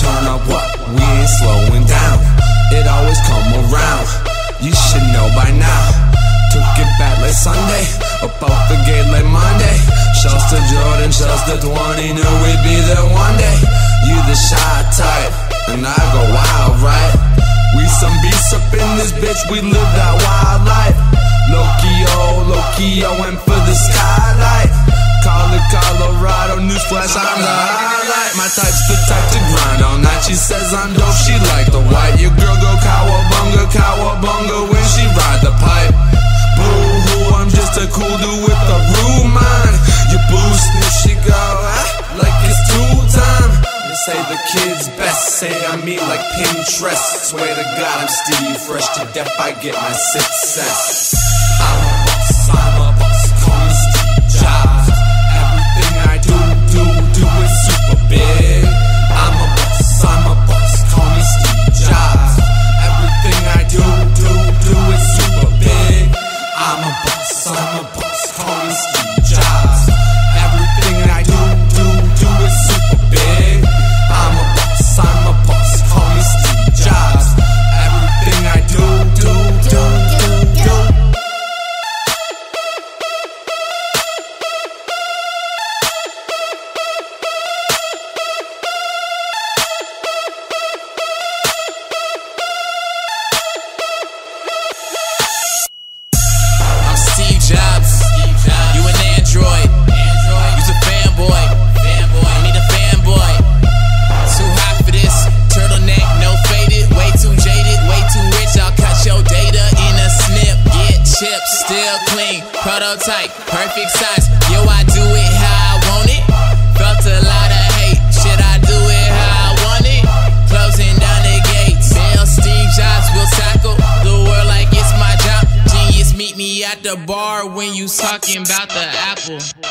turn up what? We ain't slowing down. It always come around. You should know by now. Took it back like Sunday, up out the gate like Monday. Shouts to Jordan, shouts to 20, knew we'd be there one day. You the shy type, and I go wild, right? We some beasts up in this bitch, we live that wild life. Low-key, I went for the skylight. Call it Colorado, newsflash, I'm the highlight. My type's the type to grind all night. She says I'm dope, she like the white. Your girl go cowabunga when she ride the pipe. Boo-hoo, I'm just a cool dude with a rude mind. You boost if she go like it's tool time. They say the kid's best, say I'm me like Pinterest. Swear to God I'm still fresh to death, I get my 6 cents. I'm a boss, call me Steve Jobs. Everything I do it super big. I'm a boss, call me Steve Jobs. Everything I do it super big. I'm a boss, call me Steve Jobs. Everything I do it super big. I'm a boss, call me Steve Jobs. Everything I do. Still clean, prototype, perfect size. Yo, I do it how I want it. Felt a lot of hate. Shit, I do it how I want it. Closing down the gates. Bill, Steve Jobs will tackle the world like it's my job. Genius, meet me at the bar when you talking about the Apple.